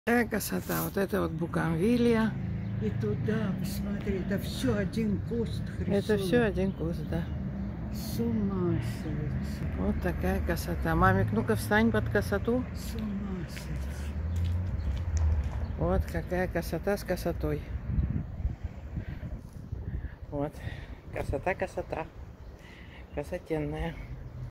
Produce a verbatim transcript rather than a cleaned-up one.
Какая красота! Вот это вот бугенвилия. И туда, посмотри, это все один куст рисунок. Это все один куст, да. С ума сойти. Вот такая красота. Мамик, ну-ка встань под красоту. С ума сойти. Вот какая красота с красотой. Вот. Красота, красота. Красотенная.